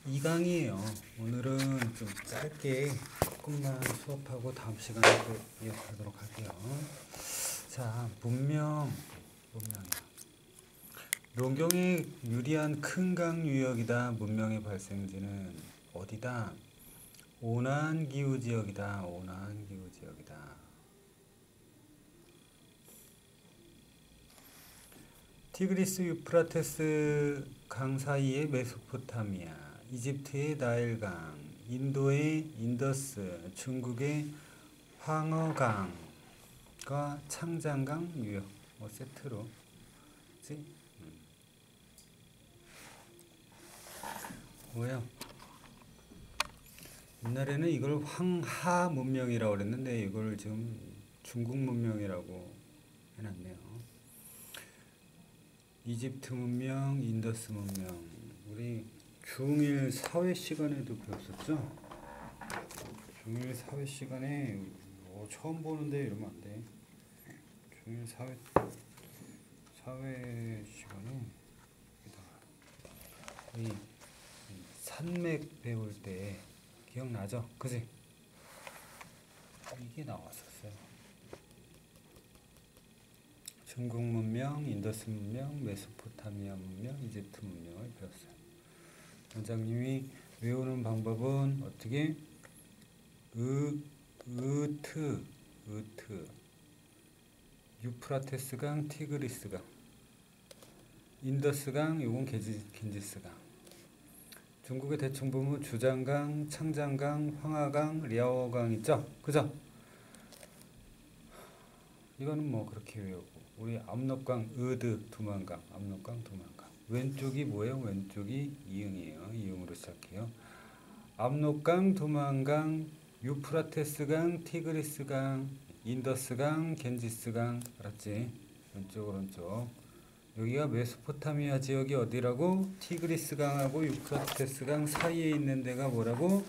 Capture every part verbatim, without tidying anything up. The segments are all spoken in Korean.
이 강이에요. 오늘은 좀 짧게 조금만 수업하고 다음 시간에 또 이어가도록 할게요. 자, 문명, 문명이야. 농경에 유리한 큰 강 유역이다. 문명의 발생지는 어디다? 온난기후 지역이다. 온난기후 지역이다. 티그리스 유프라테스 강 사이의 메소포타미아, 이집트의 나일강, 인도의 인더스, 중국의 황허강과 창장강 유역, 뭐 세트로, 그치? 음. 뭐야? 옛날에는 이걸 황하 문명이라고 그랬는데 이걸 지금 중국 문명이라고 해놨네요. 이집트 문명, 인더스 문명, 우리 중일 사회 시간에도 배웠었죠? 중일 사회 시간에 어, 처음 보는데 이러면 안 돼. 중일 사회 사회 시간에 거의 산맥 배울 때 기억나죠? 그지? 이게 나왔었어요. 중국 문명, 인더스 문명, 메소포타미아 문명, 이집트 문명을 배웠어요. 원장님이 외우는 방법은 어떻게? 으, 으트, 으트, 유프라테스강, 티그리스강, 인더스강, 요건 겐지스강. 중국의 대충 보면 주장강, 창장강, 황하강, 랴오강 있죠? 그죠? 이거는 뭐 그렇게 외우고, 우리 압록강, 으드, 두만강, 압록강, 두만강. 왼쪽이 뭐예요? 왼쪽이 이응이에요. 이응으로 시작해요. 압록강, 두만강, 유프라테스강, 티그리스강, 인더스강, 겐지스강. 알았지? 왼쪽 오른쪽. 여기가 메소포타미아 지역이 어디라고? 티그리스강하고 유프라테스강 사이에 있는 데가 뭐라고?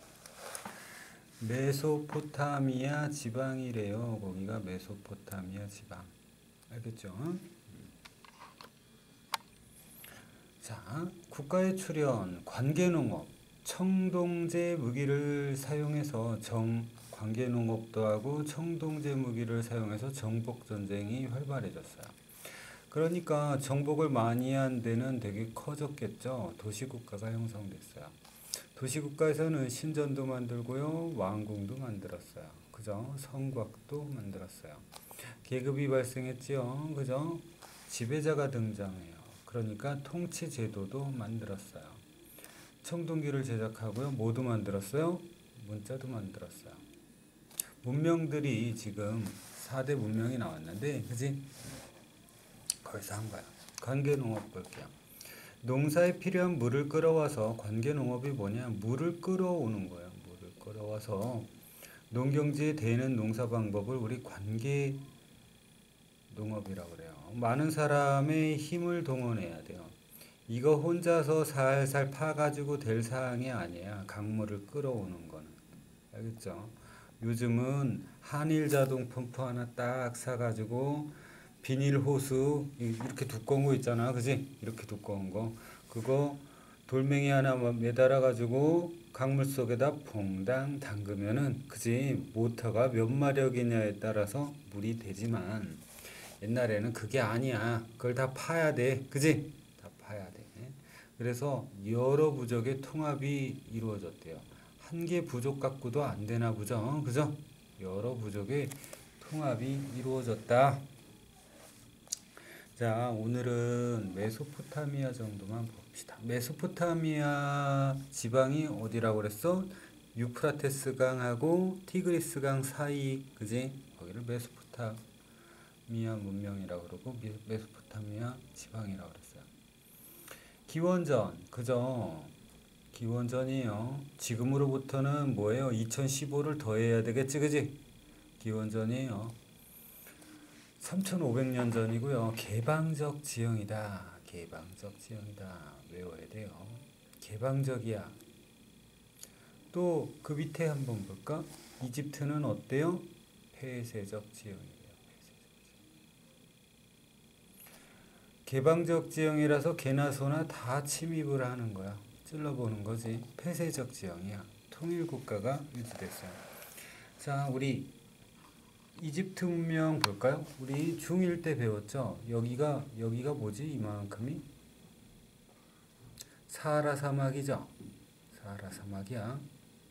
메소포타미아 지방이래요. 거기가 메소포타미아 지방. 알겠죠? 자, 국가의 출현, 관계농업, 청동제 무기를 사용해서 정 관계농업도 하고 청동제 무기를 사용해서 정복전쟁이 활발해졌어요. 그러니까 정복을 많이 한 데는 되게 커졌겠죠. 도시국가가 형성됐어요. 도시국가에서는 신전도 만들고요, 왕궁도 만들었어요. 그죠? 성곽도 만들었어요. 계급이 발생했지요. 그죠? 지배자가 등장해요. 그러니까 통치제도도 만들었어요. 청동기를 제작하고요. 뭐도 만들었어요? 문자도 만들었어요. 문명들이 지금 사 대 문명이 나왔는데, 그지? 거기서 한 거야. 관계농업 볼게요. 농사에 필요한 물을 끌어와서, 관계농업이 뭐냐? 물을 끌어오는 거예요. 물을 끌어와서 농경지에 대는 농사 방법을 우리 관계농업이라고 그래요. 많은 사람의 힘을 동원해야 돼요. 이거 혼자서 살살 파가지고 될 사항이 아니야. 강물을 끌어오는 거는. 알겠죠? 요즘은 한일 자동 펌프 하나 딱 사가지고 비닐 호수 이렇게 두꺼운 거 있잖아. 그지? 이렇게 두꺼운 거. 그거 돌멩이 하나 매달아가지고 강물 속에다 퐁당 담그면은, 그지? 모터가 몇 마력이냐에 따라서 물이 되지만, 옛날에는 그게 아니야. 그걸 다 파야 돼. 그지? 다 파야 돼. 그래서 여러 부족의 통합이 이루어졌대요. 한 개 부족 갖고도 안 되나 보죠. 그죠? 여러 부족의 통합이 이루어졌다. 자, 오늘은 메소포타미아 정도만 봅시다. 메소포타미아 지방이 어디라고 그랬어? 유프라테스강하고 티그리스강 사이, 그지? 거기를 메소포타미아 문명이라고 그러고 메소포타미아 지방이라고 그랬어요. 기원전, 그죠? 기원전이에요. 지금으로부터는 뭐예요? 이천십오를 더해야 되겠지, 그지? 기원전이에요. 삼천오백 년 전이고요. 개방적 지형이다. 개방적 지형이다. 외워야 돼요. 개방적이야. 또 그 밑에 한번 볼까? 이집트는 어때요? 폐쇄적 지형이에요. 개방적 지형이라서 개나 소나 다 침입을 하는 거야. 찔러보는 거지. 폐쇄적 지형이야. 통일국가가 유지됐어요. 자, 우리 이집트 문명 볼까요? 우리 중일 때 배웠죠? 여기가 여기가 뭐지? 이만큼이 사하라 사막이죠? 사하라 사막이야.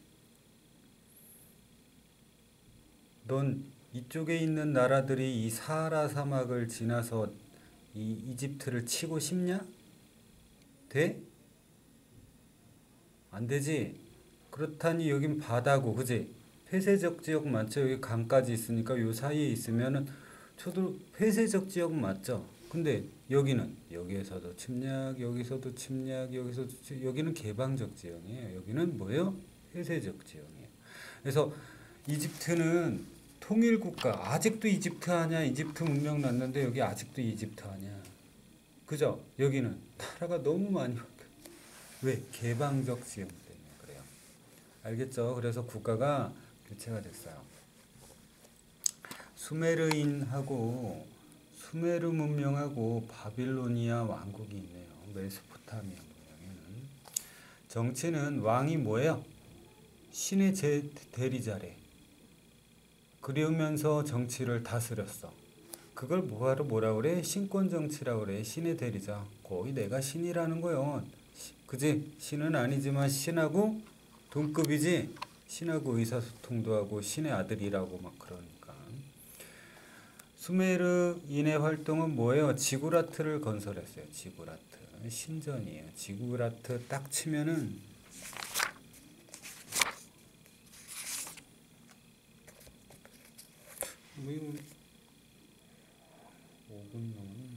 넌 이쪽에 있는 나라들이 이 사하라 사막을 지나서 이 이집트를 치고 싶냐? 돼? 안 되지. 그렇다니 여긴 바다고, 그지? 폐쇄적 지역 맞죠? 여기 강까지 있으니까 요 사이에 있으면은 저도 폐쇄적 지역 맞죠? 근데 여기는 여기에서도 침략, 여기서도 침략, 여기서도 침- 여기는 개방적 지형이에요. 여기는 뭐예요? 폐쇄적 지형이에요. 그래서 이집트는 통일국가, 아직도 이집트 하냐? 이집트 문명 났는데 여기 아직도 이집트 하냐? 그죠? 여기는 나라가 너무 많이 바뀌어. 왜? 개방적 지형 때문에 그래요. 알겠죠? 그래서 국가가 교체가 됐어요. 수메르인하고 수메르 문명하고 바빌로니아 왕국이 있네요. 메소포타미아 문명에는. 정치는 왕이 뭐예요? 신의 제 대리자래. 그러면서 정치를 다스렸어. 그걸 뭐하러 뭐라 그래? 신권 정치라고 그래. 신의 대리자. 거의 내가 신이라는 거요. 시- 그지? 신은 아니지만 신하고 동급이지. 신하고 의사소통도 하고 신의 아들이라고 막 그러니까. 수메르인의 활동은 뭐예요? 지구라트를 건설했어요. 지구라트. 신전이에요. 지구라트 딱 치면은 뭐 이거 오 분 넘은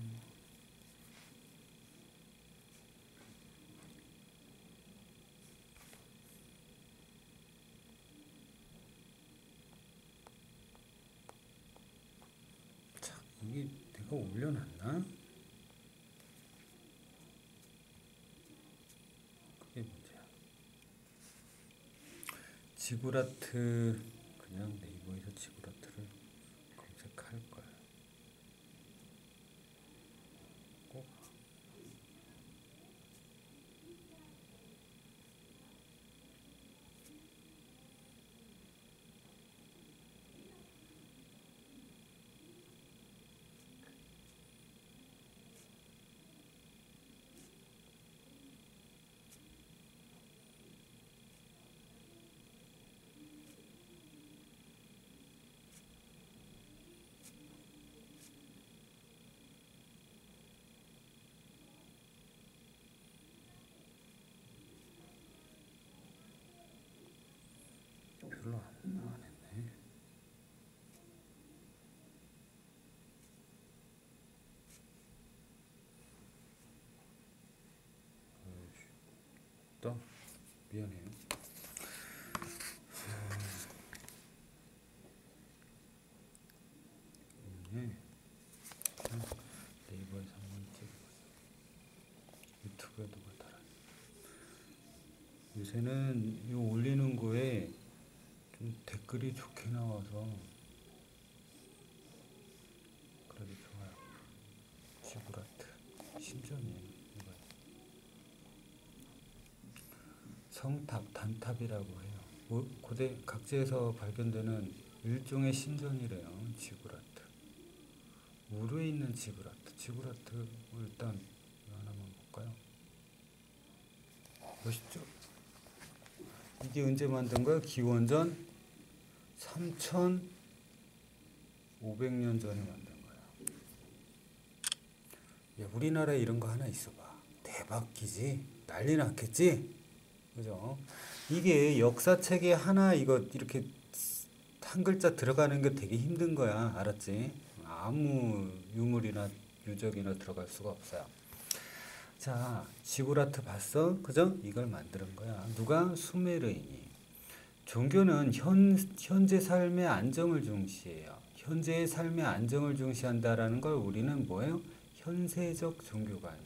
참 이게 내가 올려놨나? 그게 문제야. 지구라트 그냥 네이버에서 지구라트를 검색할 거야. 꼭 별로 안, 안 했네. 또 미안해요. 네. 그냥 네이버에서 한번 찍어봤어. 유튜브에 누가 달아. 요새는 이 올리는 거에 좀 댓글이 좋게 나와서 그래도 좋아요. 지구라트 신전이에요. 이거 성탑, 단탑이라고 해요. 고- 고대 각지에서 발견되는 일종의 신전이래요. 지구라트. 우르에 있는 지구라트. 지구라트 일단 이거 하나만 볼까요? 멋있죠? 이게 언제 만든 거야? 기원전 삼천오백 년 전에 만든 거야. 야, 우리나라에 이런 거 하나 있어봐. 대박이지? 난리 났겠지? 그죠? 이게 역사책에 하나 이거 이렇게 한 글자 들어가는 게 되게 힘든 거야. 알았지? 아무 유물이나 유적이나 들어갈 수가 없어요. 자, 지구라트 봤어? 그죠? 이걸 만드는 거야. 누가? 수메르인이. 종교는 현, 현재 삶의 안정을 중시해요. 현재의 삶의 안정을 중시한다라는 걸 우리는 뭐예요? 현세적 종교관이에요.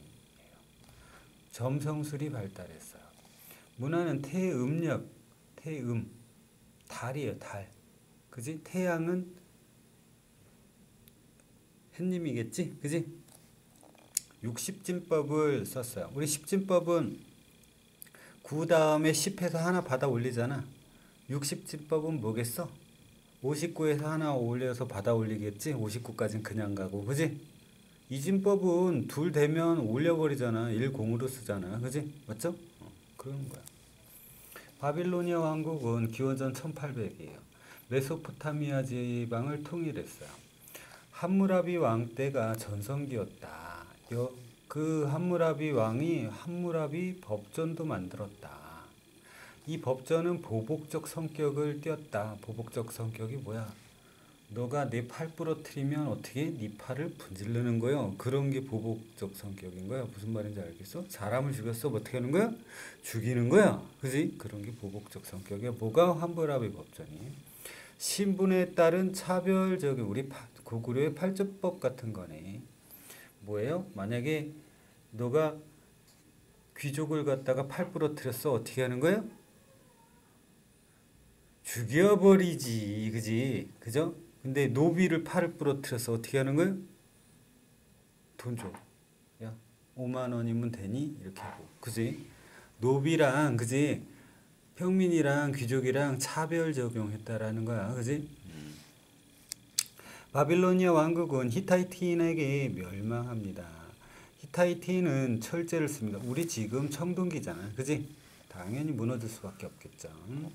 점성술이 발달했어요. 문화는 태음력, 태음, 달이에요, 달. 그지? 태양은 햇님이겠지? 그지? 육십진법을 썼어요. 우리 십진법은 구 다음에 십에서 하나 받아 올리잖아. 육십진법은 뭐겠어? 오십구에서 하나 올려서 받아 올리겠지? 오십구까지는 그냥 가고, 그지? 이진법은 둘 되면 올려버리잖아. 일 공으로 쓰잖아. 그지? 맞죠? 어, 그런 거야. 바빌로니아 왕국은 기원전 천팔백이에요. 메소포타미아 지방을 통일했어요. 함무라비 왕 때가 전성기였다. 여, 그 함무라비 왕이 함무라비 법전도 만들었다. 이 법전은 보복적 성격을 띄었다. 보복적 성격이 뭐야? 너가 내 팔 부러뜨리면 어떻게 네 팔을 분질르는 거요? 그런 게 보복적 성격인 거야. 무슨 말인지 알겠어? 사람을 죽였어. 뭐 어떻게 하는 거야? 죽이는 거야. 그지? 그런 게 보복적 성격이야. 뭐가 함무라비 법전이? 신분에 따른 차별적인 우리 고구려의 팔조법 같은 거네. 뭐예요? 만약에 너가 귀족을 갖다가 팔 부러뜨렸어. 어떻게 하는 거야? 죽여버리지. 그지? 그죠? 근데 노비를 팔을 부러뜨려서 어떻게 하는 거야? 돈 줘. 야, 오만 원이면 되니? 이렇게 하고. 그지? 노비랑, 그지? 평민이랑 귀족이랑 차별 적용했다라는 거야. 그지? 바빌로니아 왕국은 히타이트인에게 멸망합니다. 히타이트인은 철제를 씁니다. 우리 지금 청동기잖아. 그지? 당연히 무너질 수밖에 없겠죠.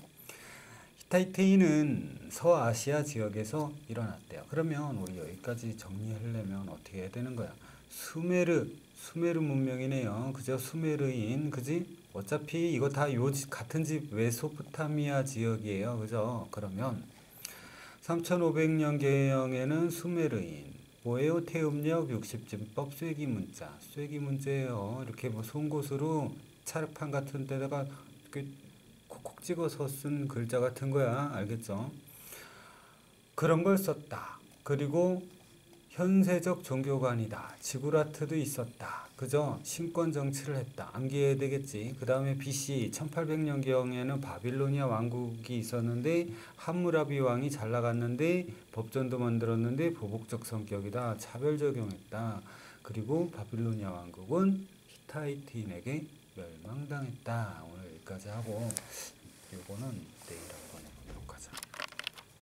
히타이트인은 서아시아 지역에서 일어났대요. 그러면 우리 여기까지 정리하려면 어떻게 해야 되는 거야? 수메르, 수메르 문명이네요. 그죠? 수메르인, 그지? 어차피 이거 다 요 같은 집 메소포타미아 지역이에요. 그죠? 그러면 삼천오백 년경에는 수메르인, 뭐예요? 태음력, 육십진법, 쐐기문자. 쐐기문자예요. 이렇게 뭐 송곳으로 찰판 같은 데다가 이렇게 콕콕 찍어서 쓴 글자 같은 거야. 알겠죠? 그런 걸 썼다. 그리고 현세적 종교관이다. 지구라트도 있었다. 그죠? 신권 정치를 했다. 암기해야 되겠지. 그 다음에 비씨 천팔백 년경에는 바빌로니아 왕국이 있었는데 함무라비 왕이 잘 나갔는데 법전도 만들었는데 보복적 성격이다. 차별 적용했다. 그리고 바빌로니아 왕국은 히타이트인에게 멸망당했다. 오늘 여기까지 하고 요거는 내일